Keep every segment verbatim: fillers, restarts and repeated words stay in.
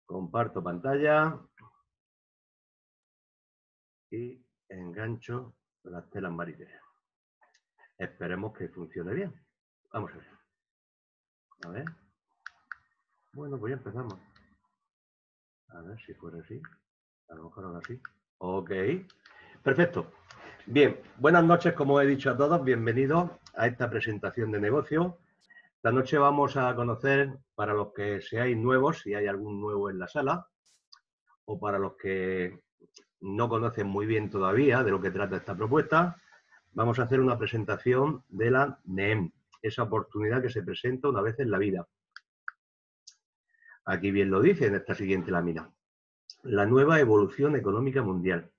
Comparto pantalla y engancho las telas mariteras. Esperemos que funcione bien. Vamos a ver. A ver. Bueno, pues ya empezamos. A ver si fuera así. A lo mejor ahora sí. Ok. Perfecto. Bien, buenas noches, como he dicho a todos. Bienvenidos a esta presentación de negocio. Esta noche vamos a conocer, para los que seáis nuevos, si hay algún nuevo en la sala, o para los que no conocen muy bien todavía de lo que trata esta propuesta, vamos a hacer una presentación de la NEEM, esa oportunidad que se presenta una vez en la vida. Aquí bien lo dice en esta siguiente lámina. La nueva evolución económica mundial.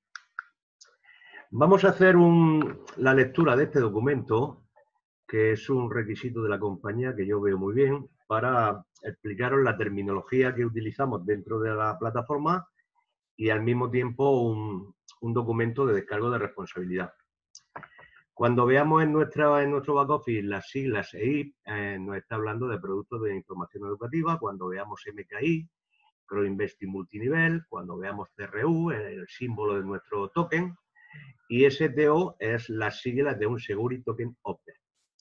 Vamos a hacer un, la lectura de este documento, que es un requisito de la compañía que yo veo muy bien, para explicaros la terminología que utilizamos dentro de la plataforma y al mismo tiempo un, un documento de descargo de responsabilidad. Cuando veamos en, nuestra, en nuestro back office las siglas E I P, eh, nos está hablando de productos de información educativa. Cuando veamos M K I, Croinvesting multinivel, cuando veamos C R U, el símbolo de nuestro token, y S T O es las siglas de un Security Token Offer.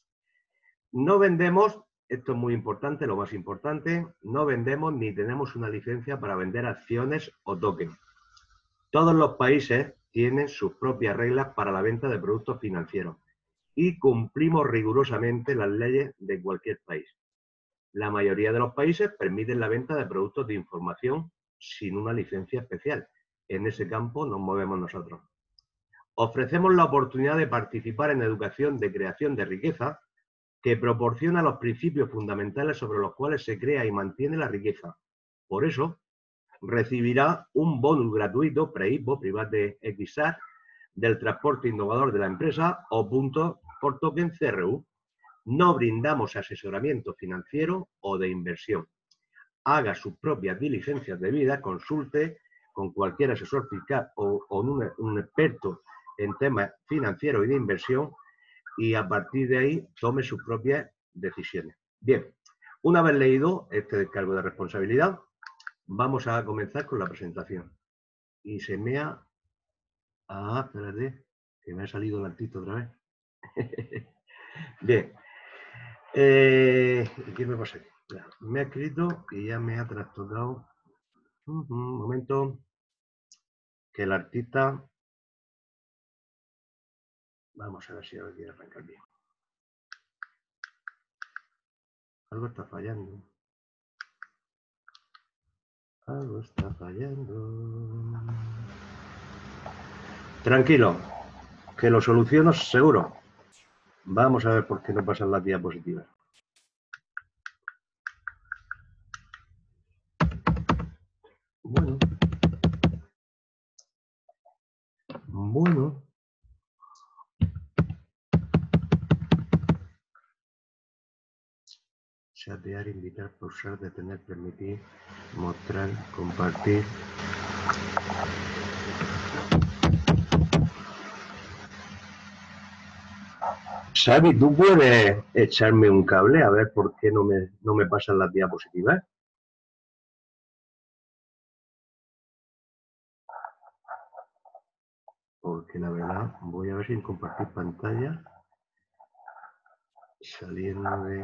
No vendemos, esto es muy importante, lo más importante, no vendemos ni tenemos una licencia para vender acciones o tokens. Todos los países tienen sus propias reglas para la venta de productos financieros y cumplimos rigurosamente las leyes de cualquier país. La mayoría de los países permiten la venta de productos de información sin una licencia especial. En ese campo nos movemos nosotros. Ofrecemos la oportunidad de participar en educación de creación de riqueza que proporciona los principios fundamentales sobre los cuales se crea y mantiene la riqueza. Por eso, recibirá un bonus gratuito, pre-I P O, Private X A R, del transporte innovador de la empresa o puntos por token C R U. No brindamos asesoramiento financiero o de inversión. Haga sus propias diligencias debidas, consulte con cualquier asesor fiscal o con un, un experto en temas financieros y de inversión y a partir de ahí tome sus propias decisiones. Bien, una vez leído este descargo de responsabilidad, vamos a comenzar con la presentación. Y se me ha... Ah, espérate, que me ha salido el artista otra vez. Bien. Eh, ¿Qué me pasa aquí? Ya, me ha escrito y ya me ha trastocado. Uh -huh, un momento. Que el artista... Vamos a ver si ahora quiere arrancar bien. Algo está fallando. Algo está fallando. Tranquilo, que lo soluciono seguro. Vamos a ver por qué no pasan las diapositivas. Bueno. Bueno. Chatear, invitar, pulsar, detener, permitir, mostrar, compartir. Xavi, ¿tú puedes echarme un cable a ver por qué no me, no me pasan las diapositivas? Porque la verdad, voy a ver si compartir pantalla. Saliendo de...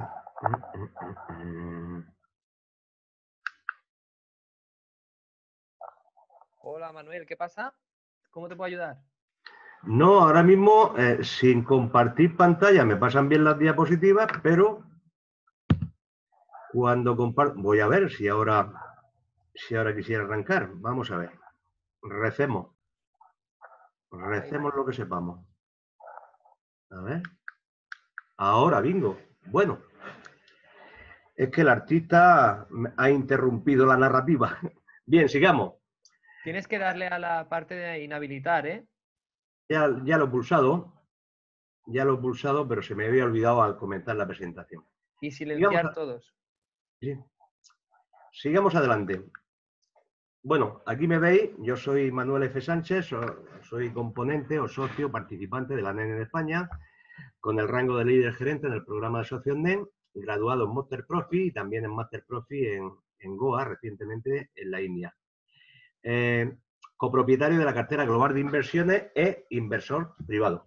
Hola Manuel, ¿qué pasa? ¿Cómo te puedo ayudar? No, ahora mismo eh, sin compartir pantalla me pasan bien las diapositivas, pero cuando comparto... Voy a ver si ahora, si ahora quisiera arrancar. Vamos a ver. Recemos. Recemos lo que sepamos. A ver. Ahora, bingo. Bueno. Es que el artista ha interrumpido la narrativa. Bien, sigamos. Tienes que darle a la parte de inhabilitar, ¿eh? Ya, ya lo he pulsado. Ya lo he pulsado, pero se me había olvidado al comentar la presentación. Y silenciar a... todos. Sí. Sigamos adelante. Bueno, aquí me veis, yo soy Manuel F. Sánchez, soy componente o socio participante de la NEM en España, con el rango de líder gerente en el programa de socios NEM, graduado en Master Profi y también en Master Profi en, en Goa recientemente en la India. Eh, copropietario de la cartera global de inversiones e inversor privado.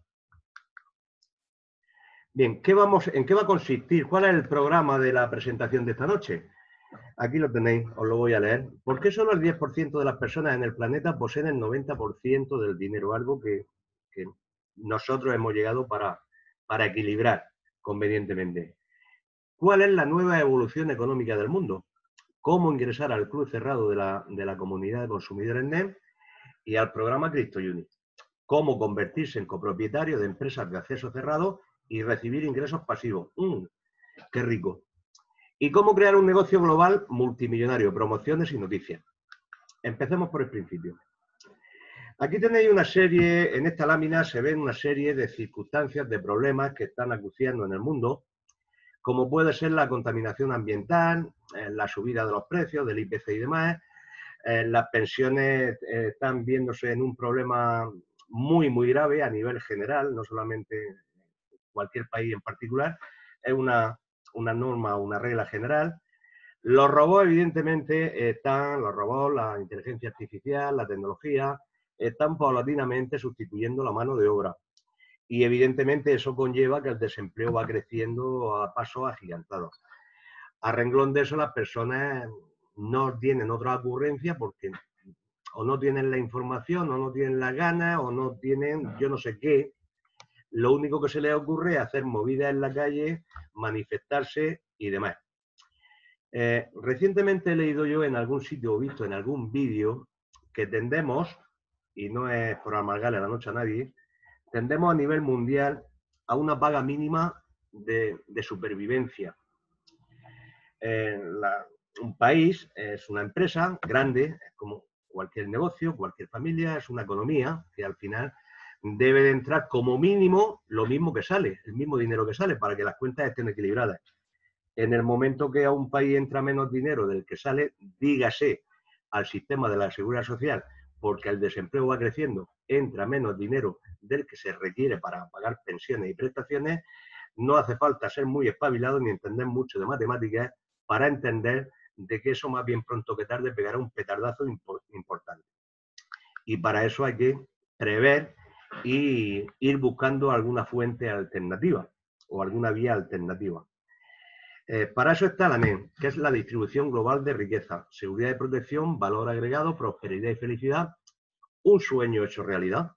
Bien, ¿qué vamos, ¿en qué va a consistir? ¿Cuál es el programa de la presentación de esta noche? Aquí lo tenéis, os lo voy a leer. ¿Por qué solo el diez por ciento de las personas en el planeta poseen el noventa por ciento del dinero? Algo que, que nosotros hemos llegado para, para equilibrar convenientemente. ¿Cuál es la nueva evolución económica del mundo? ¿Cómo ingresar al club cerrado de la, de la comunidad de consumidores N E M y al programa CryptoUnit? ¿Cómo convertirse en copropietario de empresas de acceso cerrado y recibir ingresos pasivos? ¡Mmm, qué rico! ¿Y cómo crear un negocio global multimillonario? Promociones y noticias. Empecemos por el principio. Aquí tenéis una serie, en esta lámina se ven una serie de circunstancias, de problemas que están acuciando en el mundo, como puede ser la contaminación ambiental, eh, la subida de los precios del I P C y demás. Eh, las pensiones eh, están viéndose en un problema muy, muy grave a nivel general, no solamente cualquier país en particular. Es una, una norma, una regla general. Los robots, evidentemente, están, los robots, la inteligencia artificial, la tecnología, están paulatinamente sustituyendo la mano de obra. Y evidentemente eso conlleva que el desempleo va creciendo a pasos agigantados. A renglón de eso, las personas no tienen otra ocurrencia porque o no tienen la información, o no tienen las ganas, o no tienen yo no sé qué. Lo único que se les ocurre es hacer movidas en la calle, manifestarse y demás. Eh, recientemente he leído yo en algún sitio o visto en algún vídeo que tendemos, y no es por amargarle la noche a nadie, tendemos a nivel mundial a una paga mínima de, de supervivencia. Eh, la, un país es una empresa grande, es como cualquier negocio, cualquier familia, es una economía que al final debe de entrar como mínimo lo mismo que sale, el mismo dinero que sale, para que las cuentas estén equilibradas. En el momento que a un país entra menos dinero del que sale, dígase al sistema de la seguridad social, porque el desempleo va creciendo, entra menos dinero del que se requiere para pagar pensiones y prestaciones, no hace falta ser muy espabilado ni entender mucho de matemáticas para entender de que eso más bien pronto que tarde pegará un petardazo importante. Y para eso hay que prever y ir buscando alguna fuente alternativa o alguna vía alternativa. Eh, para eso está la N E M, que es la distribución global de riqueza, seguridad y protección, valor agregado, prosperidad y felicidad, un sueño hecho realidad.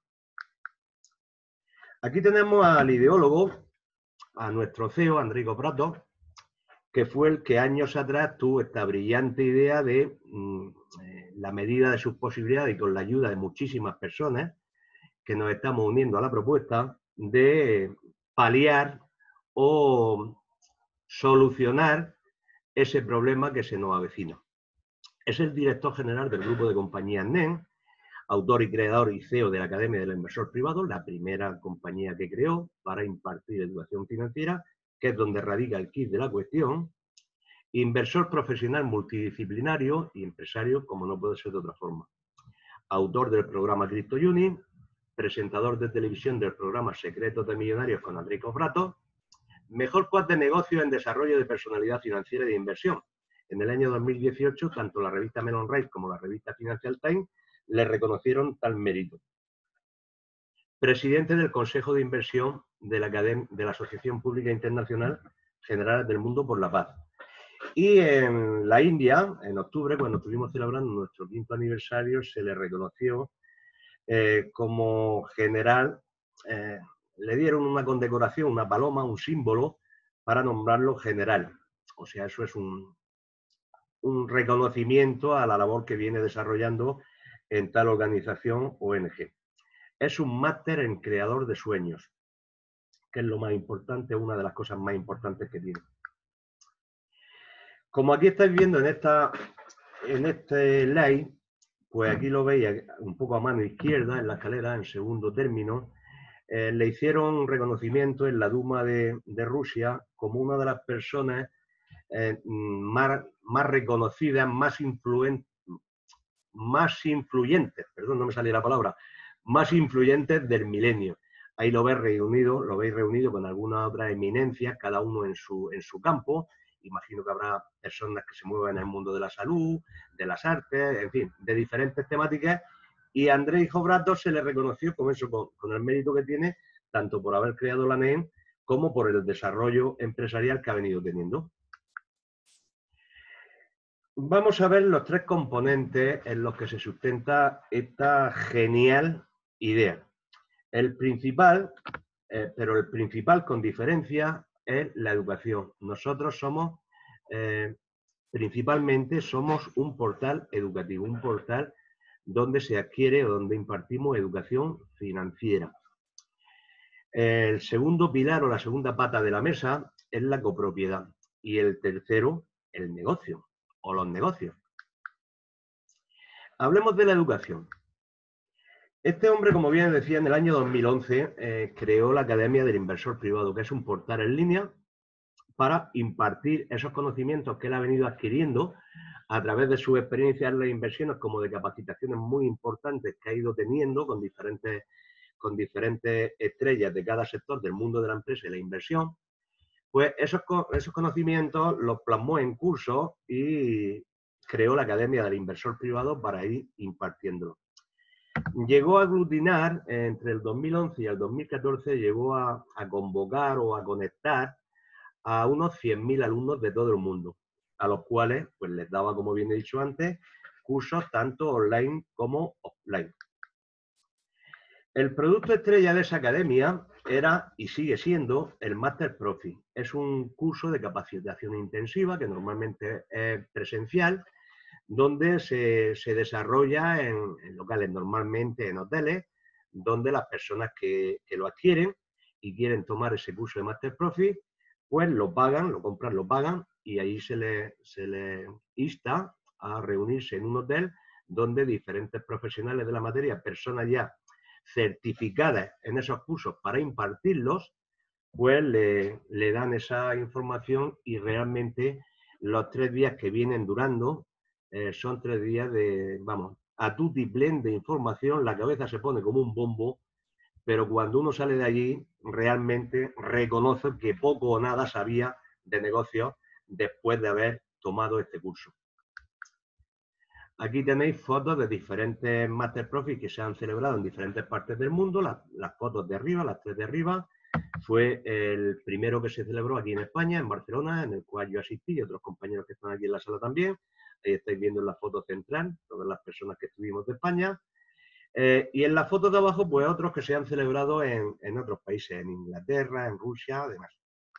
Aquí tenemos al ideólogo, a nuestro C E O, Enrico Prato, que fue el que años atrás tuvo esta brillante idea de mmm, eh, la medida de sus posibilidades y con la ayuda de muchísimas personas que nos estamos uniendo a la propuesta de paliar o solucionar ese problema que se nos avecina. Es el director general del grupo de compañías N E M, autor y creador y C E O de la Academia del Inversor Privado, la primera compañía que creó para impartir educación financiera, que es donde radica el quid de la cuestión. Inversor profesional multidisciplinario y empresario, como no puede ser de otra forma. Autor del programa CryptoUnit, presentador de televisión del programa Secretos de Millonarios con Enrico Prato, mejor coach de negocios en desarrollo de personalidad financiera y de inversión. En el año dos mil dieciocho, tanto la revista Melon Rise como la revista Financial Times le reconocieron tal mérito. Presidente del Consejo de Inversión de la, de la Asociación Pública Internacional Generales del Mundo por la Paz. Y en la India, en octubre, cuando estuvimos celebrando nuestro quinto aniversario, se le reconoció eh, como general, eh, le dieron una condecoración, una paloma, un símbolo, para nombrarlo general. O sea, eso es un, un reconocimiento a la labor que viene desarrollando en tal organización O N G. Es un máster en creador de sueños, que es lo más importante, una de las cosas más importantes que tiene. Como aquí estáis viendo en, esta, en este slide, pues aquí lo veis un poco a mano izquierda, en la escalera, en segundo término, eh, le hicieron reconocimiento en la Duma de, de Rusia como una de las personas eh, más, más reconocidas, más, influen, más influyentes, perdón, no me salía la palabra, más influyentes del milenio. Ahí lo veis reunido, lo veis reunido con algunas otras eminencias, cada uno en su, en su campo, imagino que habrá personas que se mueven en el mundo de la salud, de las artes, en fin, de diferentes temáticas, y a Andrés Hijo Brato se le reconoció con eso, con, con el mérito que tiene, tanto por haber creado la N E M como por el desarrollo empresarial que ha venido teniendo. Vamos a ver los tres componentes en los que se sustenta esta genial idea. El principal, eh, pero el principal con diferencia, es la educación. Nosotros somos, eh, principalmente, somos un portal educativo, un portal donde se adquiere o donde impartimos educación financiera. El segundo pilar o la segunda pata de la mesa es la copropiedad y el tercero, el negocio o los negocios. Hablemos de la educación. Este hombre, como bien decía, en el año dos mil once eh, creó la Academia del Inversor Privado, que es un portal en línea para impartir esos conocimientos que él ha venido adquiriendo a través de sus experiencias en las inversiones, como de capacitaciones muy importantes que ha ido teniendo con diferentes, con diferentes estrellas de cada sector del mundo de la empresa y la inversión. Pues esos, esos conocimientos los plasmó en cursos y creó la Academia del Inversor Privado para ir impartiéndolo. Llegó a aglutinar, entre el dos mil once y el dos mil catorce, llegó a, a convocar o a conectar a unos cien mil alumnos de todo el mundo, a los cuales pues, les daba, como bien he dicho antes, cursos tanto online como offline. El producto estrella de esa academia era y sigue siendo el Master Profi. Es un curso de capacitación intensiva que normalmente es presencial, donde se, se desarrolla en, en locales, normalmente en hoteles, donde las personas que, que lo adquieren y quieren tomar ese curso de Master Profi, pues lo pagan, lo compran, lo pagan, y ahí se les se le insta a reunirse en un hotel donde diferentes profesionales de la materia, personas ya certificadas en esos cursos para impartirlos, pues le, le dan esa información y realmente los tres días que vienen durando eh, son tres días de, vamos, a tutiplén de información, la cabeza se pone como un bombo, pero cuando uno sale de allí realmente reconoce que poco o nada sabía de negocios después de haber tomado este curso. Aquí tenéis fotos de diferentes Master Profi que se han celebrado en diferentes partes del mundo. Las, las fotos de arriba, las tres de arriba, fue el primero que se celebró aquí en España, en Barcelona, en el cual yo asistí y otros compañeros que están aquí en la sala también. Ahí estáis viendo en la foto central todas las personas que estuvimos de España. Eh, y en la foto de abajo, pues otros que se han celebrado en, en otros países, en Inglaterra, en Rusia, además.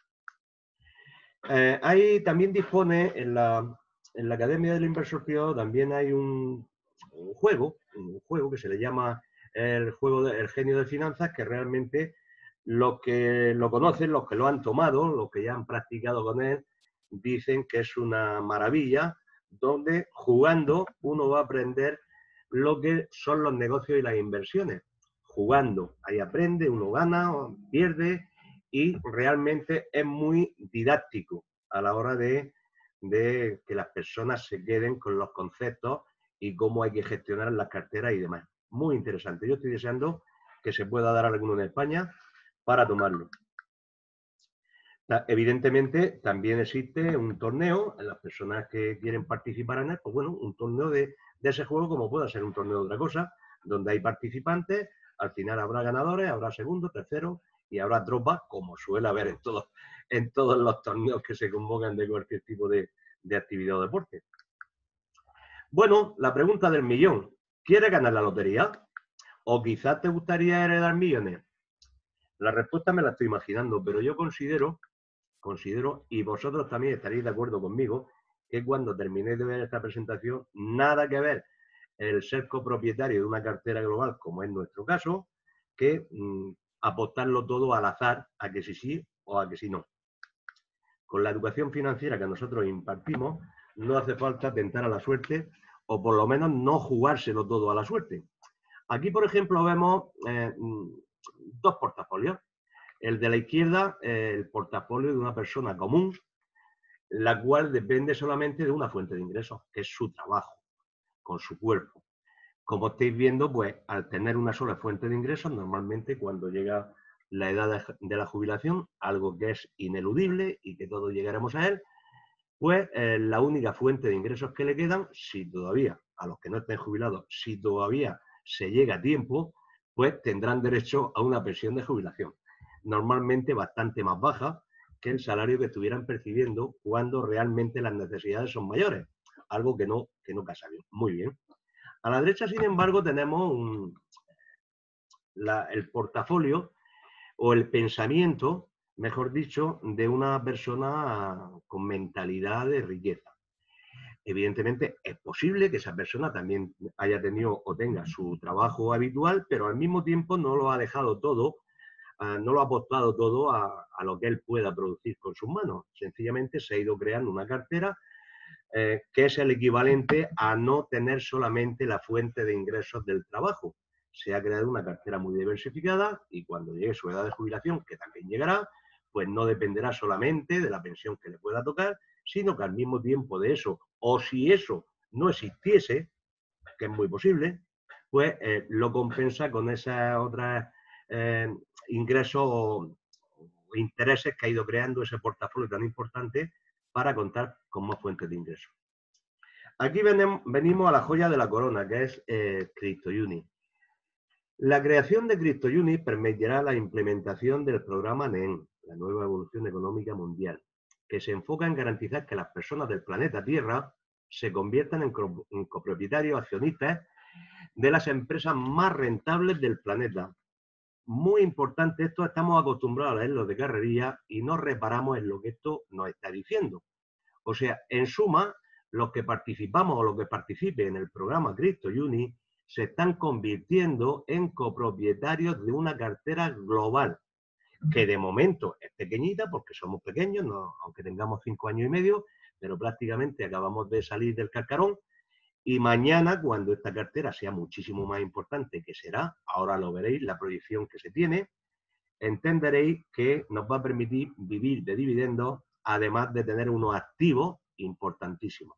Eh, ahí también dispone en la, en la Academia del Inversor Privado, también hay un, un juego, un juego que se le llama el juego del genio de finanzas, que realmente los que lo conocen, los que lo han tomado, los que ya han practicado con él, dicen que es una maravilla, donde jugando uno va a aprender lo que son los negocios y las inversiones. Jugando, ahí aprende, uno gana, pierde, y realmente es muy didáctico a la hora de, de que las personas se queden con los conceptos y cómo hay que gestionar las carteras y demás. Muy interesante. Yo estoy deseando que se pueda dar alguno en España para tomarlo. Evidentemente, también existe un torneo, en las personas que quieren participar en él, pues bueno, un torneo de, de ese juego, como pueda ser un torneo de otra cosa, donde hay participantes, al final habrá ganadores, habrá segundos, terceros, y habrá tropas, como suele haber en todos, en todos los torneos que se convocan de cualquier tipo de, de actividad o deporte. Bueno, la pregunta del millón. ¿Quieres ganar la lotería? ¿O quizás te gustaría heredar millones? La respuesta me la estoy imaginando, pero yo considero, considero, y vosotros también estaréis de acuerdo conmigo, que cuando terminéis de ver esta presentación, nada que ver el ser copropietario de una cartera global, como es nuestro caso, que mmm, apostarlo todo al azar, a que sí sí o a que sí no. Con la educación financiera que nosotros impartimos, no hace falta tentar a la suerte, o por lo menos no jugárselo todo a la suerte. Aquí, por ejemplo, vemos eh, dos portafolios. El de la izquierda, eh, el portafolio de una persona común, la cual depende solamente de una fuente de ingresos, que es su trabajo, con su cuerpo. Como estáis viendo, pues al tener una sola fuente de ingresos, normalmente cuando llega la edad de la jubilación, algo que es ineludible y que todos llegaremos a él, pues eh, la única fuente de ingresos que le quedan, si todavía, a los que no estén jubilados, si todavía se llega a tiempo, pues tendrán derecho a una pensión de jubilación, normalmente bastante más baja que el salario que estuvieran percibiendo cuando realmente las necesidades son mayores, algo que no, que no casa bien. Muy bien. A la derecha, sin embargo, tenemos un, la, el portafolio o el pensamiento, mejor dicho, de una persona con mentalidad de riqueza. Evidentemente es posible que esa persona también haya tenido o tenga su trabajo habitual, pero al mismo tiempo no lo ha dejado todo, uh, no lo ha apostado todo a, a lo que él pueda producir con sus manos. Sencillamente se ha ido creando una cartera eh, que es el equivalente a no tener solamente la fuente de ingresos del trabajo. Se ha creado una cartera muy diversificada y cuando llegue su edad de jubilación, que también llegará, pues no dependerá solamente de la pensión que le pueda tocar, sino que al mismo tiempo de eso, o si eso no existiese, que es muy posible, pues eh, lo compensa con esos otros eh, ingresos o intereses que ha ido creando ese portafolio tan importante para contar con más fuentes de ingresos. Aquí venimos a la joya de la corona, que es eh, CryptoUni. La creación de CryptoUni permitirá la implementación del programa N E M, la nueva evolución económica mundial, que se enfoca en garantizar que las personas del planeta Tierra se conviertan en, co en copropietarios accionistas de las empresas más rentables del planeta. Muy importante esto, estamos acostumbrados a leerlo de carrerilla y no reparamos en lo que esto nos está diciendo. O sea, en suma, los que participamos o los que participen en el programa CryptoUni se están convirtiendo en copropietarios de una cartera global, que de momento es pequeñita porque somos pequeños, no, aunque tengamos cinco años y medio, pero prácticamente acabamos de salir del cascarón. Y mañana, cuando esta cartera sea muchísimo más importante, que será, ahora lo veréis, la proyección que se tiene, entenderéis que nos va a permitir vivir de dividendos, además de tener unos activos importantísimos.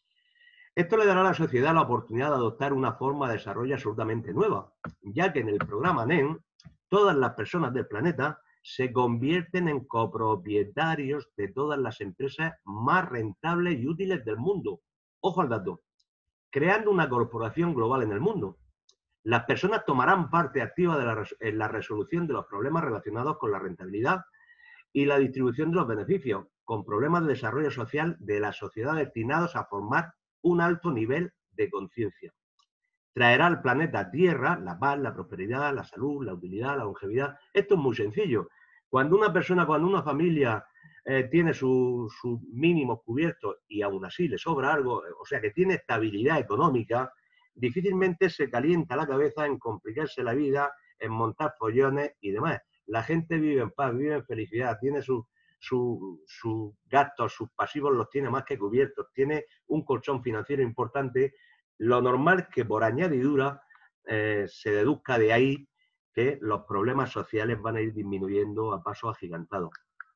Esto le dará a la sociedad la oportunidad de adoptar una forma de desarrollo absolutamente nueva, ya que en el programa N E M, todas las personas del planeta se convierten en copropietarios de todas las empresas más rentables y útiles del mundo. Ojo al dato, creando una corporación global en el mundo. Las personas tomarán parte activa de la, en la resolución de los problemas relacionados con la rentabilidad y la distribución de los beneficios, con problemas de desarrollo social de la sociedad destinados a formar un alto nivel de conciencia. Traerá al planeta Tierra la paz, la prosperidad, la salud, la utilidad, la longevidad. Esto es muy sencillo. Cuando una persona, cuando una familia eh, tiene sus su mínimos cubiertos y aún así le sobra algo, o sea que tiene estabilidad económica, difícilmente se calienta la cabeza en complicarse la vida, en montar follones y demás. La gente vive en paz, vive en felicidad, tiene sus su, su gastos, sus pasivos los tiene más que cubiertos, tiene un colchón financiero importante. Lo normal es que por añadidura eh, se deduzca de ahí que los problemas sociales van a ir disminuyendo a pasos agigantados.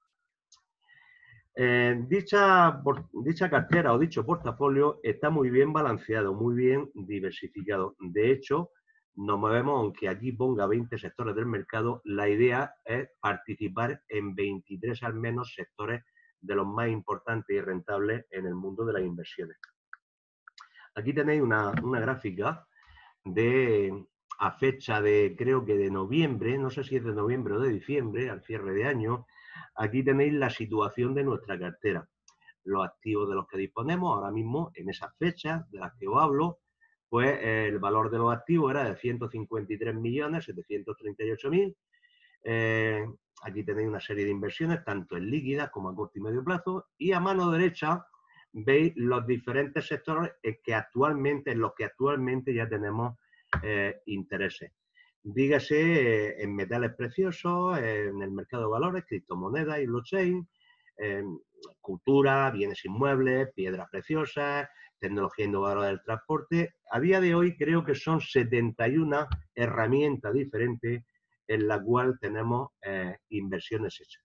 Eh, dicha, por, dicha cartera o dicho portafolio está muy bien balanceado, muy bien diversificado. De hecho, nos movemos, aunque aquí ponga veinte sectores del mercado, la idea es participar en veintitrés al menos sectores de los más importantes y rentables en el mundo de las inversiones. Aquí tenéis una, una gráfica de a fecha de, creo que de noviembre, no sé si es de noviembre o de diciembre, al cierre de año. Aquí tenéis la situación de nuestra cartera, los activos de los que disponemos ahora mismo en esas fechas de las que os hablo, pues eh, el valor de los activos era de ciento cincuenta y tres millones setecientos treinta y ocho mil. Eh, aquí tenéis una serie de inversiones, tanto en líquidas como a corto y medio plazo, y a mano derecha veis los diferentes sectores que actualmente, en los que actualmente ya tenemos eh, intereses. Dígase eh, en metales preciosos, eh, en el mercado de valores, criptomonedas y blockchain, eh, cultura, bienes inmuebles, piedras preciosas, tecnología innovadora del transporte. A día de hoy creo que son setenta y una herramientas diferentes en la cual tenemos eh, inversiones hechas.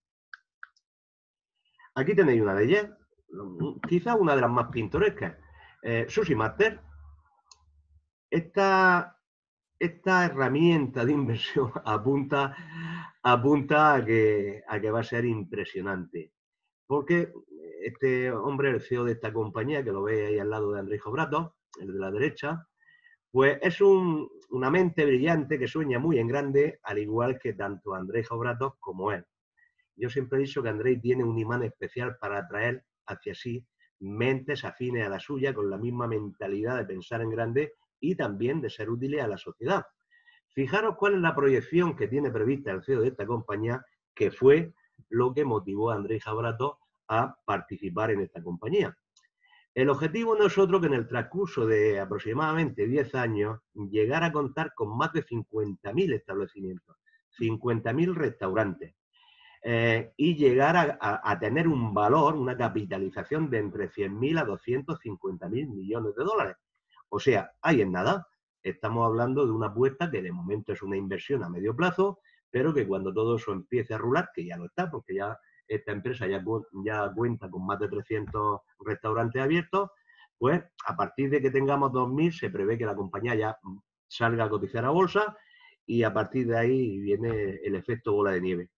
Aquí tenéis una de ellas, quizá una de las más pintorescas, eh, Sushi Master. Esta, esta herramienta de inversión apunta, apunta a, que, a que va a ser impresionante. porque este hombre, el C E O de esta compañía, que lo ve ahí al lado de Andrés Jobrato, el de la derecha, pues es un, una mente brillante que sueña muy en grande, al igual que tanto Andrés Jobrato como él. Yo siempre he dicho que Andrés tiene un imán especial para atraer hacia sí mentes afines a la suya, con la misma mentalidad de pensar en grande y también de ser útiles a la sociedad. Fijaros cuál es la proyección que tiene prevista el C E O de esta compañía, que fue lo que motivó a Andrés Jobrato a participar en esta compañía. El objetivo no es otro que en el transcurso de aproximadamente diez años llegar a contar con más de cincuenta mil establecimientos, cincuenta mil restaurantes, eh, y llegar a, a, a tener un valor, una capitalización de entre cien mil a doscientos cincuenta mil millones de dólares. O sea, ahí en nada. Estamos hablando de una apuesta que de momento es una inversión a medio plazo, pero que cuando todo eso empiece a rular, que ya lo está, porque ya esta empresa ya, ya cuenta con más de trescientos restaurantes abiertos, pues a partir de que tengamos dos mil se prevé que la compañía ya salga a cotizar a bolsa y a partir de ahí viene el efecto bola de nieve.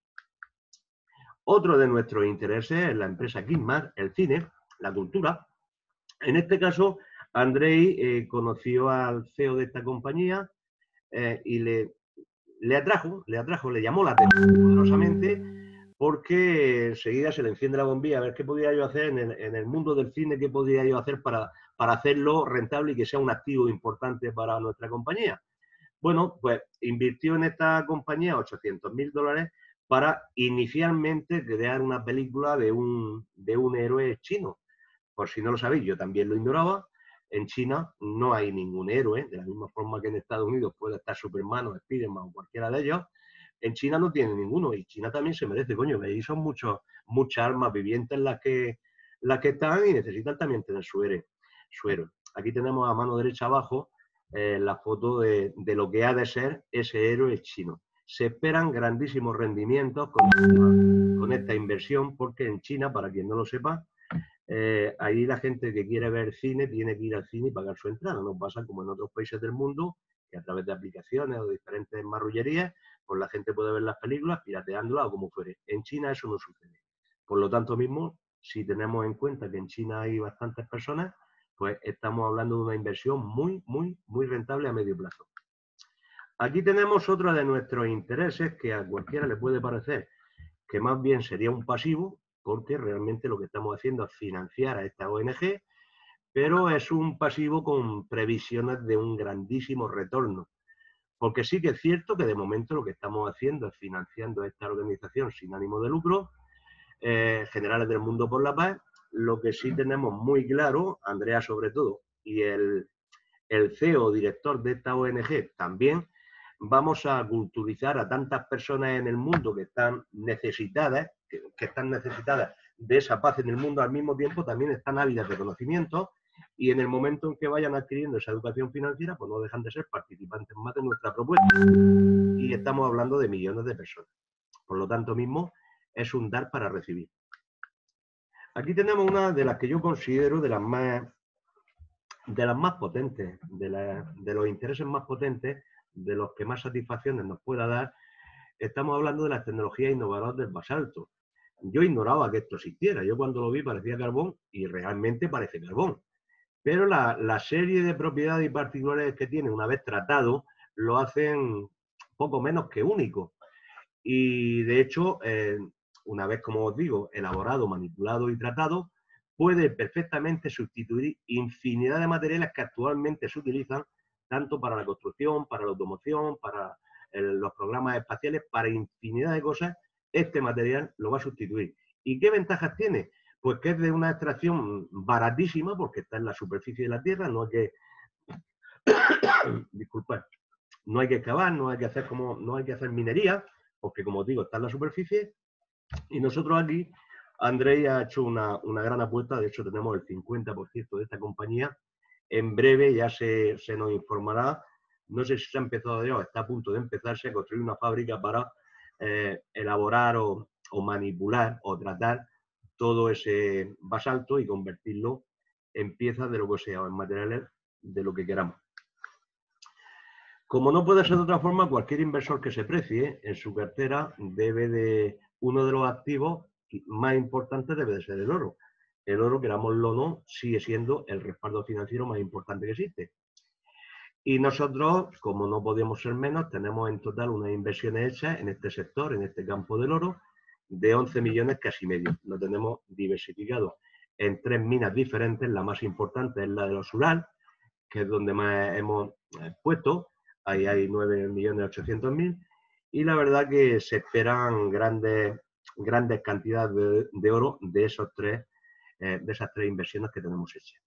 Otro de nuestros intereses es la empresa Kingmark, el cine, la cultura. En este caso, Andrei eh, conoció al C E O de esta compañía eh, y le, le atrajo, le atrajo, le llamó la atención poderosamente, porque enseguida se le enciende la bombilla a ver qué podía yo hacer en el, en el mundo del cine, qué podría yo hacer para, para hacerlo rentable y que sea un activo importante para nuestra compañía. Bueno, pues invirtió en esta compañía ochocientos mil dólares para inicialmente crear una película de un, de un héroe chino. Por si no lo sabéis, yo también lo ignoraba. En China no hay ningún héroe, de la misma forma que en Estados Unidos puede estar Superman o Spiderman o cualquiera de ellos. En China no tiene ninguno y China también se merece, coño, que ahí son muchos, muchas almas vivientes las que, las que están y necesitan también tener su héroe. Su héroe. Aquí tenemos a mano derecha abajo eh, la foto de, de lo que ha de ser ese héroe chino. Se esperan grandísimos rendimientos con, con esta inversión, porque en China, para quien no lo sepa, eh, ahí la gente que quiere ver cine tiene que ir al cine y pagar su entrada. No pasa como en otros países del mundo, que a través de aplicaciones o diferentes marrullerías, pues la gente puede ver las películas pirateándolas o como fuere. En China eso no sucede. Por lo tanto mismo, si tenemos en cuenta que en China hay bastantes personas, pues estamos hablando de una inversión muy, muy, muy rentable a medio plazo. Aquí tenemos otro de nuestros intereses que a cualquiera le puede parecer que más bien sería un pasivo, porque realmente lo que estamos haciendo es financiar a esta O N G, pero es un pasivo con previsiones de un grandísimo retorno. Porque sí que es cierto que de momento lo que estamos haciendo es financiando a esta organización sin ánimo de lucro, eh, Generales del Mundo por la Paz. Lo que sí tenemos muy claro, Andrea sobre todo, y el, el C E O, director de esta O N G también, vamos a culturizar a tantas personas en el mundo que están necesitadas, que, que están necesitadas de esa paz en el mundo, al mismo tiempo también están ávidas de conocimiento, y en el momento en que vayan adquiriendo esa educación financiera, pues no dejan de ser participantes más de nuestra propuesta. Y estamos hablando de millones de personas. Por lo tanto mismo, es un dar para recibir. Aquí tenemos una de las que yo considero de las más, de las más potentes, de, la, de los intereses más potentes, de los que más satisfacciones nos pueda dar. Estamos hablando de las tecnologías innovadoras del basalto. Yo ignoraba que esto existiera. Yo cuando lo vi parecía carbón y realmente parece carbón. Pero la, la serie de propiedades y particularidades que tiene, una vez tratado, lo hacen poco menos que único. Y de hecho, eh, una vez, como os digo, elaborado, manipulado y tratado, puede perfectamente sustituir infinidad de materiales que actualmente se utilizan tanto para la construcción, para la automoción, para el, los programas espaciales, para infinidad de cosas. Este material lo va a sustituir. ¿Y qué ventajas tiene? Pues que es de una extracción baratísima, porque está en la superficie de la Tierra, no hay que disculpad, no hay que excavar, no hay que hacer como, no hay que hacer minería, porque como os digo, está en la superficie. Y nosotros aquí, Andrei ha hecho una, una gran apuesta, de hecho tenemos el cincuenta por ciento de esta compañía. En breve ya se, se nos informará, no sé si se ha empezado ya o está a punto de empezarse a construir una fábrica para eh, elaborar o, o manipular o tratar todo ese basalto y convertirlo en piezas de lo que sea, o en materiales de lo que queramos. Como no puede ser de otra forma, cualquier inversor que se precie en su cartera debe de, uno de los activos más importante debe de ser el oro. El oro, querámoslo o no, sigue siendo el respaldo financiero más importante que existe. Y nosotros, como no podíamos ser menos, tenemos en total unas inversiones hechas en este sector, en este campo del oro, de once millones casi medio. Lo tenemos diversificado en tres minas diferentes. La más importante es la de los Ural, que es donde más hemos puesto. Ahí hay nueve millones ochocientos mil. Y la verdad que se esperan grandes, grandes cantidades de, de oro de, esos tres, eh, de esas tres inversiones que tenemos hechas.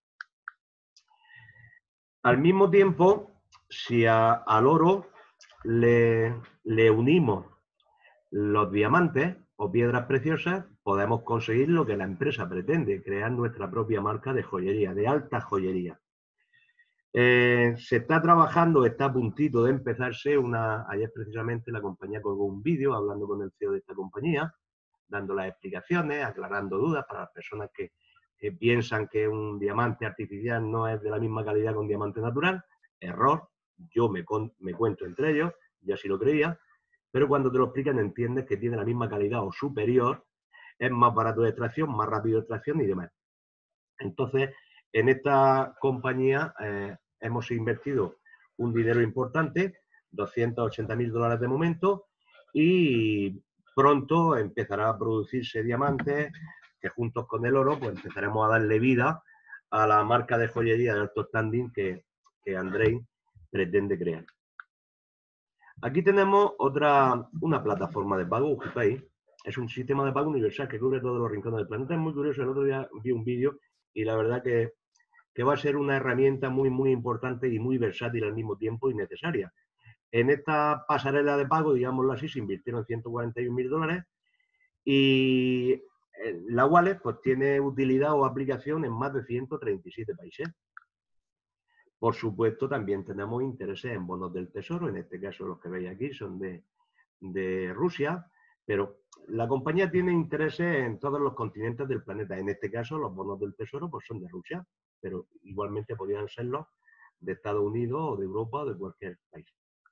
Al mismo tiempo, si a, al oro le, le unimos los diamantes o piedras preciosas, podemos conseguir lo que la empresa pretende, crear nuestra propia marca de joyería, de alta joyería. Eh, se está trabajando, está a puntito de empezarse una... Ayer precisamente la compañía colgó un vídeo hablando con el C E O de esta compañía, dando las explicaciones, aclarando dudas para las personas que, que piensan que un diamante artificial no es de la misma calidad que un diamante natural. Error, yo me, con, me cuento entre ellos, yo así lo creía, pero cuando te lo explican entiendes que tiene la misma calidad o superior, es más barato de extracción, más rápido de extracción y demás. Entonces, en esta compañía eh, hemos invertido un dinero importante, doscientos ochenta mil dólares de momento, y pronto empezará a producirse diamantes que juntos con el oro pues empezaremos a darle vida a la marca de joyería de alto standing que, que Andrei pretende crear. Aquí tenemos otra, una plataforma de pago, Ujipay. Es un sistema de pago universal que cubre todos los rincones del planeta. Es muy curioso, el otro día vi un vídeo y la verdad que, que va a ser una herramienta muy, muy importante y muy versátil al mismo tiempo y necesaria. En esta pasarela de pago, digámoslo así, se invirtieron ciento cuarenta y un mil dólares y la wallet pues, tiene utilidad o aplicación en más de ciento treinta y siete países. Por supuesto, también tenemos intereses en bonos del tesoro, en este caso los que veis aquí son de, de Rusia, pero la compañía tiene intereses en todos los continentes del planeta. En este caso, los bonos del tesoro pues, son de Rusia, pero igualmente podrían serlo de Estados Unidos o de Europa o de cualquier país.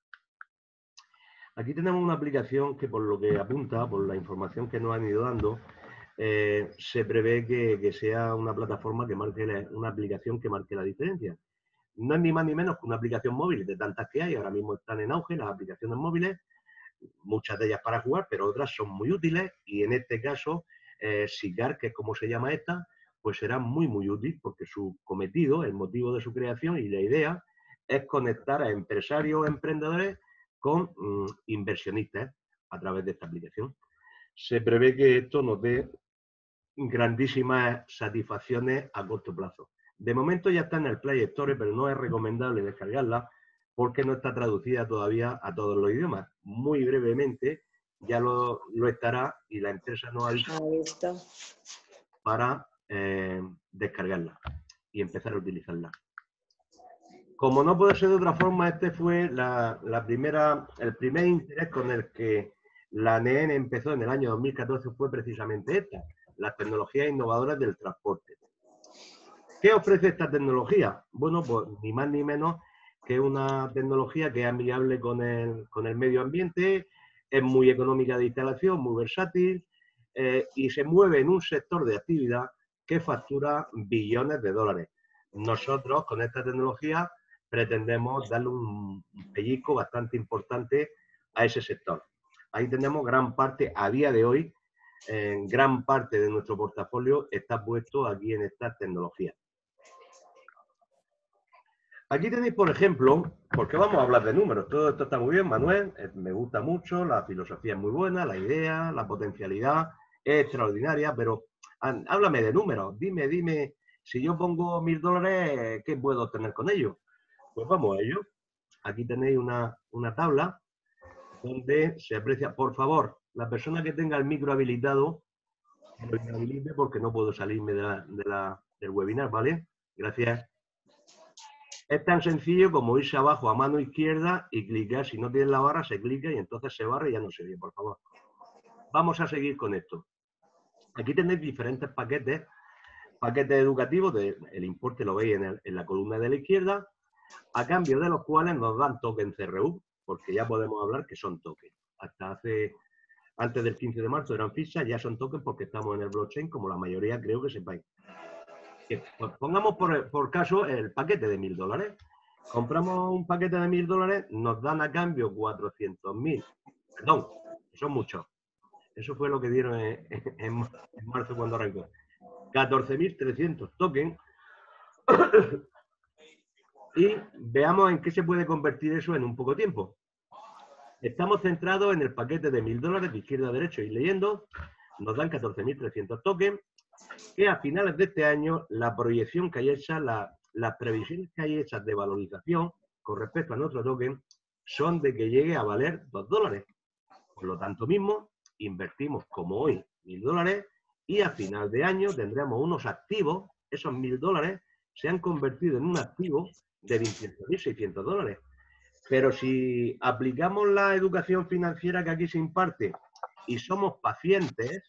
Aquí tenemos una aplicación que por lo que apunta, por la información que nos han ido dando, eh, se prevé que, que sea una plataforma que marque la, una aplicación que marque la diferencia. No es ni más ni menos que una aplicación móvil de tantas que hay, ahora mismo están en auge las aplicaciones móviles, muchas de ellas para jugar, pero otras son muy útiles y en este caso, eh, Sigar, que es como se llama esta, pues será muy muy útil porque su cometido, el motivo de su creación y la idea es conectar a empresarios o emprendedores con mm, inversionistas a través de esta aplicación. Se prevé que esto nos dé grandísimas satisfacciones a corto plazo. De momento ya está en el Play Store, pero no es recomendable descargarla porque no está traducida todavía a todos los idiomas. Muy brevemente ya lo, lo estará y la empresa nos avisa para eh, descargarla y empezar a utilizarla. Como no puede ser de otra forma, este fue la, la primera, el primer interés con el que la A N N empezó en el año dos mil catorce fue precisamente esta, las tecnologías innovadoras del transporte. ¿Qué ofrece esta tecnología? Bueno, pues ni más ni menos que una tecnología que es amigable con el, con el medio ambiente, es muy económica de instalación, muy versátil eh, y se mueve en un sector de actividad que factura billones de dólares. Nosotros con esta tecnología pretendemos darle un pellizco bastante importante a ese sector. Ahí tenemos gran parte, a día de hoy, eh, gran parte de nuestro portafolio está puesto aquí en estas tecnologías. Aquí tenéis, por ejemplo, porque vamos a hablar de números, todo esto está muy bien, Manuel, eh, me gusta mucho, la filosofía es muy buena, la idea, la potencialidad es extraordinaria, pero an, háblame de números, dime, dime, si yo pongo mil dólares, ¿qué puedo obtener con ello? Pues vamos a ello. Aquí tenéis una, una tabla donde se aprecia, por favor, la persona que tenga el micro habilitado, que lo inhabilite porque no puedo salirme de la, de la, del webinar, ¿vale? Gracias. Es tan sencillo como irse abajo a mano izquierda y clicar. Si no tienes la barra, se clica y entonces se barra y ya no se ve, por favor. Vamos a seguir con esto. Aquí tenéis diferentes paquetes, paquetes educativos, de, el importe lo veis en, el, en la columna de la izquierda, a cambio de los cuales nos dan token C R U, porque ya podemos hablar que son tokens. Hasta hace, Antes del quince de marzo eran fichas, ya son tokens porque estamos en el blockchain, como la mayoría creo que sepáis. Que, pues, pongamos por, por caso el paquete de mil dólares. Compramos un paquete de mil dólares, nos dan a cambio cuatrocientos mil. Perdón, son muchos. Eso fue lo que dieron en, en, en marzo cuando arrancó. catorce mil trescientos tokens. Y veamos en qué se puede convertir eso en un poco tiempo. Estamos centrados en el paquete de mil dólares de izquierda a derecha y leyendo. Nos dan catorce mil trescientos tokens. Que a finales de este año la proyección que hay hecha, la, las previsiones que hay hechas de valorización con respecto a nuestro token son de que llegue a valer dos dólares. Por lo tanto mismo, invertimos como hoy mil dólares y a final de año tendremos unos activos, esos mil dólares se han convertido en un activo de veintiocho mil seiscientos dólares. Pero si aplicamos la educación financiera que aquí se imparte y somos pacientes,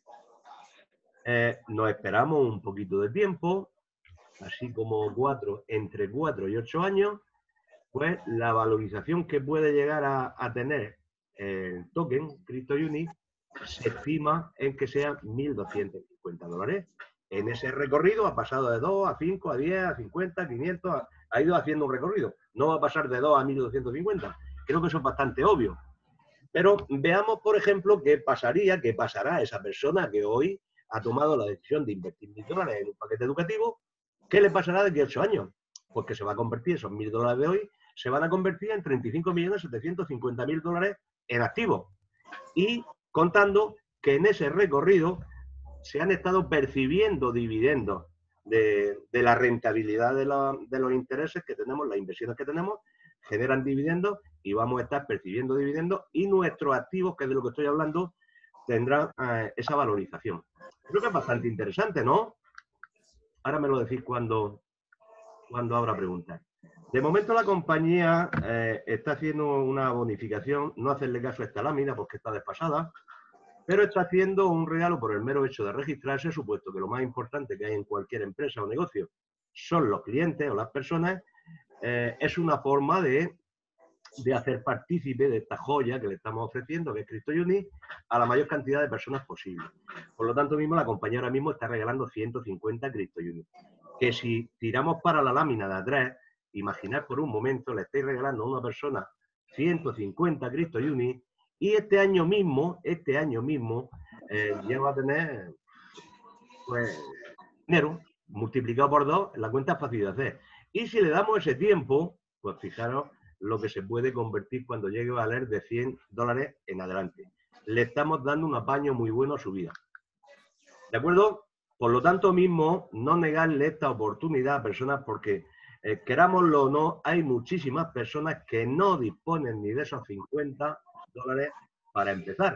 Eh, nos esperamos un poquito de tiempo, así como cuatro, entre cuatro y ocho años, pues la valorización que puede llegar a, a tener el token CryptoUni se estima en que sean mil doscientos cincuenta dólares. En ese recorrido ha pasado de dos a cinco, a diez, a cincuenta, quinientos, ha, ha ido haciendo un recorrido. No va a pasar de dos a mil doscientos cincuenta. Creo que eso es bastante obvio. Pero veamos, por ejemplo, qué pasaría, qué pasará a esa persona que hoy ha tomado la decisión de invertir mil dólares en un paquete educativo. ¿Qué le pasará de aquí a ocho años? Pues que se va a convertir, esos mil dólares de hoy, se van a convertir en treinta y cinco millones setecientos cincuenta mil dólares en activos. Y contando que en ese recorrido se han estado percibiendo dividendos de, de la rentabilidad de, la, de los intereses que tenemos, las inversiones que tenemos, generan dividendos y vamos a estar percibiendo dividendos y nuestros activos, que es de lo que estoy hablando, tendrán eh, esa valorización. Creo que es bastante interesante, ¿no? Ahora me lo decís cuando, cuando habrá preguntas. De momento la compañía eh, está haciendo una bonificación, no hacerle caso a esta lámina porque está desfasada, pero está haciendo un regalo por el mero hecho de registrarse, supuesto que lo más importante que hay en cualquier empresa o negocio son los clientes o las personas. Eh, es una forma de, de hacer partícipe de esta joya que le estamos ofreciendo, que es CryptoUni, a la mayor cantidad de personas posible. Por lo tanto, mismo la compañía ahora mismo está regalando ciento cincuenta CryptoUni. Que si tiramos para la lámina de atrás, imaginad por un momento, le estáis regalando a una persona ciento cincuenta CryptoUni y este año mismo, este año mismo, eh, ya va a tener, pues, dinero multiplicado por dos, la cuenta es fácil de hacer. Y si le damos ese tiempo, pues fijaros lo que se puede convertir cuando llegue a valer de cien dólares en adelante. Le estamos dando un apaño muy bueno a su vida. ¿De acuerdo? Por lo tanto mismo, no negarle esta oportunidad a personas porque, eh, querámoslo o no, hay muchísimas personas que no disponen ni de esos cincuenta dólares para empezar.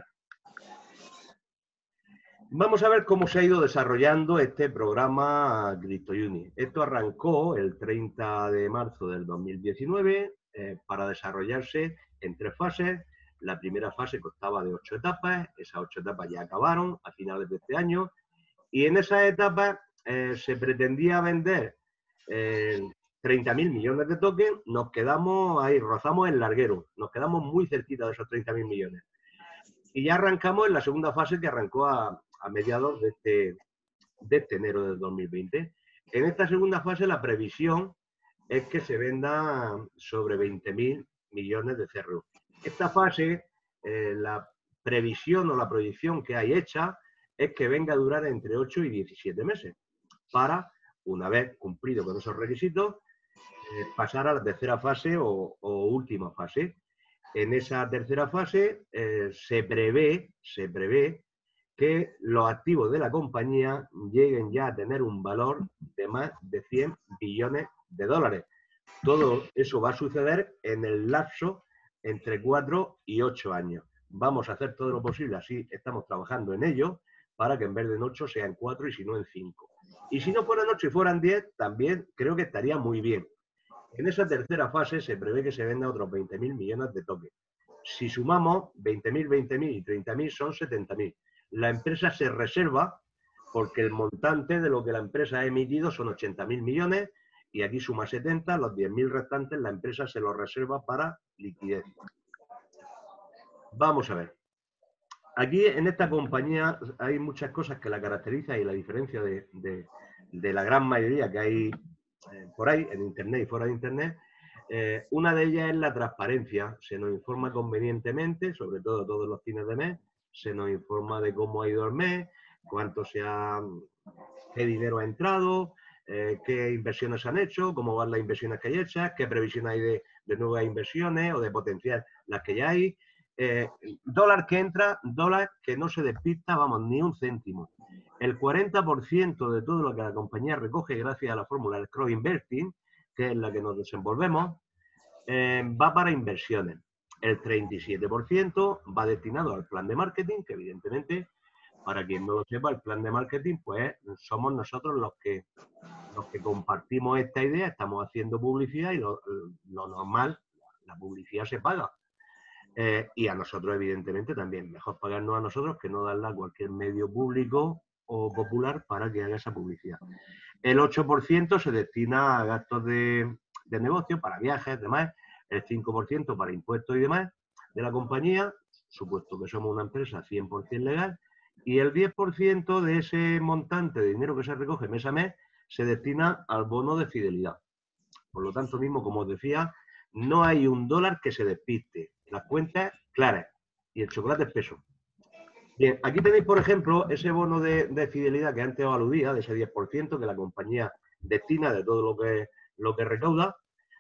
Vamos a ver cómo se ha ido desarrollando este programa CryptoUni. Esto arrancó el treinta de marzo del dos mil diecinueve eh, para desarrollarse en tres fases. La primera fase constaba de ocho etapas, esas ocho etapas ya acabaron a finales de este año y en esas etapas eh, se pretendía vender eh, treinta mil millones de tokens, nos quedamos ahí, rozamos el larguero, nos quedamos muy cerquita de esos treinta mil millones. Y ya arrancamos en la segunda fase que arrancó a, a mediados de este, de este enero del dos mil veinte. En esta segunda fase la previsión es que se venda sobre veinte mil millones de C R U. Esta fase, eh, la previsión o la proyección que hay hecha es que venga a durar entre ocho y diecisiete meses para, una vez cumplido con esos requisitos, eh, pasar a la tercera fase o, o última fase. En esa tercera fase eh, se prevé, se prevé que los activos de la compañía lleguen ya a tener un valor de más de cien billones de dólares. Todo eso va a suceder en el lapso entre cuatro y ocho años. Vamos a hacer todo lo posible, así estamos trabajando en ello, para que en vez de en ocho sean cuatro y si no en cinco. Y si no fueran ocho y fueran diez, también creo que estaría muy bien. En esa tercera fase se prevé que se venda otros veinte mil millones de tokens. Si sumamos veinte mil, veinte mil y treinta mil son setenta mil. La empresa se reserva porque el montante de lo que la empresa ha emitido son ochenta mil millones y aquí suma setenta, los diez mil restantes la empresa se los reserva para liquidez. Vamos a ver. aquí en esta compañía hay muchas cosas que la caracterizan y la diferencia de, de, de la gran mayoría que hay eh, por ahí, en Internet y fuera de Internet. Eh, una de ellas es la transparencia. Se nos informa convenientemente, sobre todo todos los fines de mes, se nos informa de cómo ha ido el mes, cuánto se ha, qué dinero ha entrado, eh, qué inversiones han hecho, cómo van las inversiones que hay hechas, qué previsión hay de, de nuevas inversiones o de potenciar las que ya hay. Eh, dólar que entra, dólar que no se despista, vamos, ni un céntimo. El cuarenta por ciento de todo lo que la compañía recoge gracias a la fórmula del cross investing, que es la que nos desenvolvemos, eh, va para inversiones. El treinta y siete por ciento va destinado al plan de marketing, que evidentemente, para quien no lo sepa, el plan de marketing, pues somos nosotros los que, los que compartimos esta idea, estamos haciendo publicidad y lo, lo normal, la publicidad se paga. Eh, y a nosotros, evidentemente, también. Mejor pagarnos a nosotros que no darla a cualquier medio público o popular para que haga esa publicidad. El ocho por ciento se destina a gastos de, de negocio, para viajes, demás. El cinco por ciento para impuestos y demás de la compañía, supuesto que somos una empresa cien por ciento legal. Y el diez por ciento de ese montante de dinero que se recoge mes a mes se destina al bono de fidelidad. Por lo tanto, mismo, como os decía, no hay un dólar que se despiste. Las cuentas claras y el chocolate espeso. Bien, aquí tenéis, por ejemplo, ese bono de, de fidelidad que antes os aludía, de ese diez por ciento que la compañía destina de todo lo que, lo que recauda.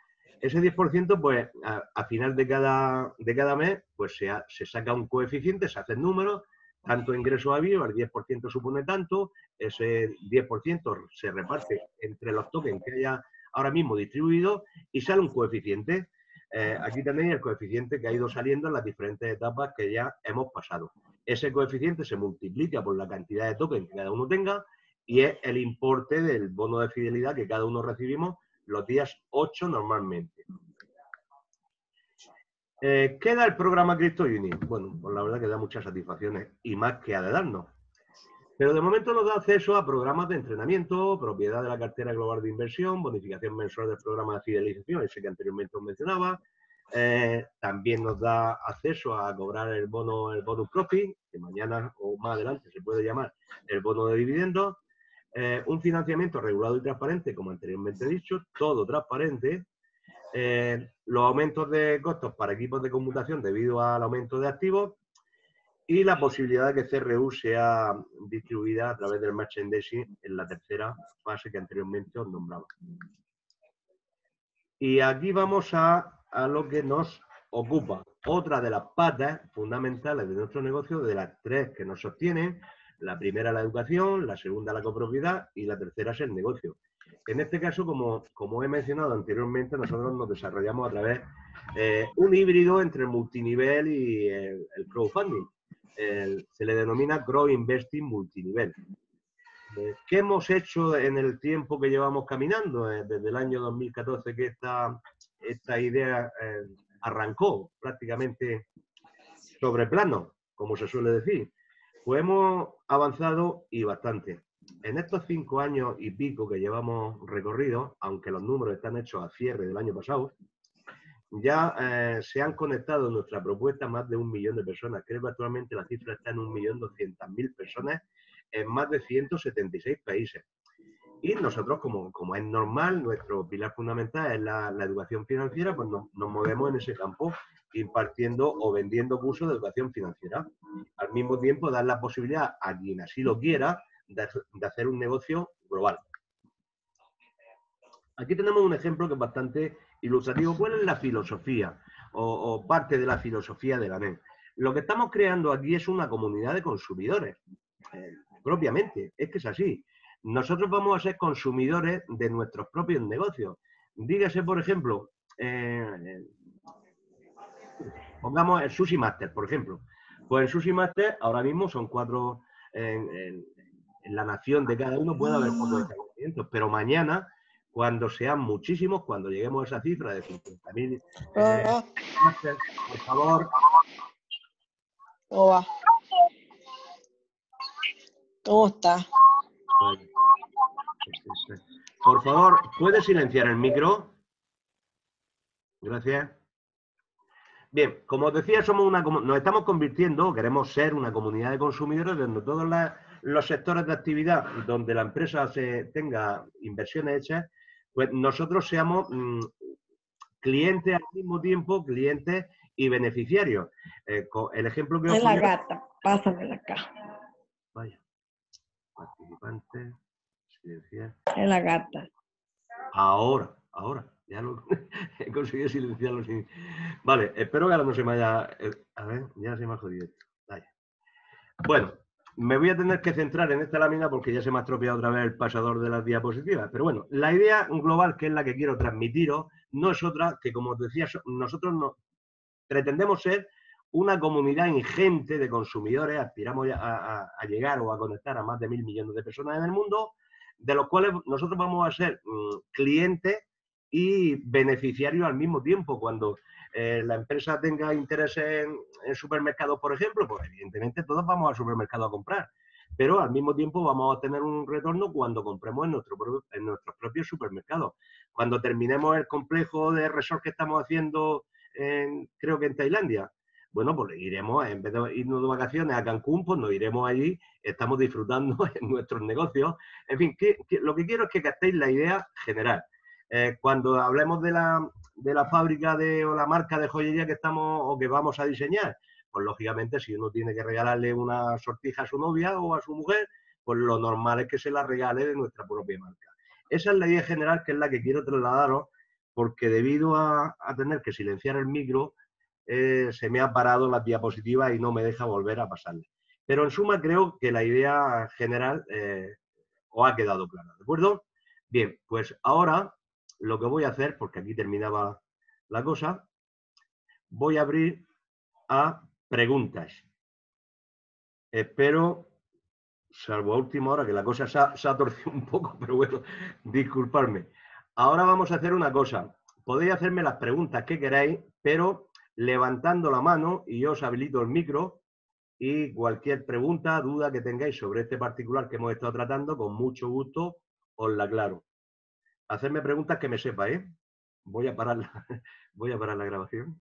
Ese diez por ciento, pues, a, a final de cada, de cada mes, pues se, ha, se saca un coeficiente, se hacen números, tanto ingresos ha habido, el diez por ciento supone tanto, ese diez por ciento se reparte entre los tokens que haya ahora mismo distribuido y sale un coeficiente. Eh, aquí tenéis el coeficiente que ha ido saliendo en las diferentes etapas que ya hemos pasado. Ese coeficiente se multiplica por la cantidad de tokens que cada uno tenga y es el importe del bono de fidelidad que cada uno recibimos los días ocho normalmente. Eh, ¿Qué da el programa CryptoUni? Bueno, pues la verdad que da muchas satisfacciones y más que ha de darnos. Pero de momento nos da acceso a programas de entrenamiento, propiedad de la cartera global de inversión, bonificación mensual del programa de fidelización, ese que anteriormente os mencionaba. Eh, también nos da acceso a cobrar el bono, el bonus profit, que mañana o más adelante se puede llamar el bono de dividendos. Eh, un financiamiento regulado y transparente, como anteriormente he dicho, todo transparente. Eh, los aumentos de costos para equipos de conmutación debido al aumento de activos y la posibilidad de que C R U sea distribuida a través del merchandising en la tercera fase que anteriormente os nombraba. Y aquí vamos a, a lo que nos ocupa. Otra de las patas fundamentales de nuestro negocio, de las tres que nos sostienen. La primera la educación, la segunda la copropiedad y la tercera es el negocio. En este caso, como, como he mencionado anteriormente, nosotros nos desarrollamos a través de eh, un híbrido entre el multinivel y el, el crowdfunding. El, se le denomina Grow Investing Multinivel. Eh, ¿Qué hemos hecho en el tiempo que llevamos caminando? Eh, desde el año dos mil catorce que esta, esta idea eh, arrancó prácticamente sobre plano, como se suele decir. Pues hemos avanzado y bastante. En estos cinco años y pico que llevamos recorrido, aunque los números están hechos a cierre del año pasado, ya eh, se han conectado en nuestra propuesta más de un millón de personas. Creo que actualmente la cifra está en un millón doscientas mil personas en más de ciento setenta y seis países. Y nosotros, como, como es normal, nuestro pilar fundamental es la, la educación financiera, pues nos, nos movemos en ese campo impartiendo o vendiendo cursos de educación financiera. Al mismo tiempo, dar la posibilidad a quien así lo quiera de, de hacer un negocio global. Aquí tenemos un ejemplo que es bastante ilustrativo. ¿Cuál es la filosofía o, o parte de la filosofía de la N E M? Lo que estamos creando aquí es una comunidad de consumidores, eh, propiamente, es que es así. Nosotros vamos a ser consumidores de nuestros propios negocios. Dígase, por ejemplo, eh, pongamos el Sushi Master, por ejemplo. Pues el Sushi Master ahora mismo son cuatro, en, en, en la nación de cada uno puede haber cuatro establecimientos, pero mañana, cuando sean muchísimos, cuando lleguemos a esa cifra de cincuenta mil, eh, por favor. ¿Cómo va? ¿Cómo está? Por favor, ¿puede silenciar el micro? Gracias. Bien, como os decía, somos una, nos estamos convirtiendo, queremos ser una comunidad de consumidores donde todos la, los sectores de actividad donde la empresa se tenga inversiones hechas, pues nosotros seamos mmm, clientes al mismo tiempo, clientes y beneficiarios. Eh, el ejemplo que os Es la ponía... gata, pásamela acá. Vaya, participante, silenciar. Es la gata. Ahora, ahora, ya lo he conseguido silenciarlo sin... Vale, espero que ahora no se me haya... A ver, ya se me ha jodido esto. Vaya. Bueno, me voy a tener que centrar en esta lámina porque ya se me ha estropeado otra vez el pasador de las diapositivas. Pero bueno, la idea global, que es la que quiero transmitiros, no es otra que, como os decía, nosotros no, pretendemos ser una comunidad ingente de consumidores, aspiramos a, a, a llegar o a conectar a más de mil millones de personas en el mundo, de los cuales nosotros vamos a ser mmm, clientes y beneficiarios al mismo tiempo. Cuando eh, la empresa tenga interés en, en supermercados, por ejemplo, pues evidentemente todos vamos al supermercado a comprar, pero al mismo tiempo vamos a tener un retorno cuando compremos en, nuestro, en nuestros propios supermercados. Cuando terminemos el complejo de resort que estamos haciendo, en, creo que en Tailandia, bueno, pues iremos, en vez de irnos de vacaciones a Cancún, pues nos iremos allí, estamos disfrutando en nuestros negocios. En fin, que, que, lo que quiero es que captéis la idea general. Eh, cuando hablemos de la, de la fábrica de, o la marca de joyería que estamos o que vamos a diseñar, pues lógicamente si uno tiene que regalarle una sortija a su novia o a su mujer, pues lo normal es que se la regale de nuestra propia marca. Esa es la idea general, que es la que quiero trasladaros, porque debido a, a tener que silenciar el micro, eh, se me ha parado las diapositivas y no me deja volver a pasarle. Pero en suma creo que la idea general eh, os ha quedado clara, ¿de acuerdo? Bien, pues ahora lo que voy a hacer, porque aquí terminaba la cosa, voy a abrir a preguntas. Espero, salvo a última hora, que la cosa se ha, se ha torcido un poco, pero bueno, disculpadme. Ahora vamos a hacer una cosa. Podéis hacerme las preguntas que queráis, pero levantando la mano y yo os habilito el micro y cualquier pregunta, duda que tengáis sobre este particular que hemos estado tratando, con mucho gusto os la aclaro. Hacerme preguntas que me sepa, ¿eh? Voy a parar la, voy a parar la grabación.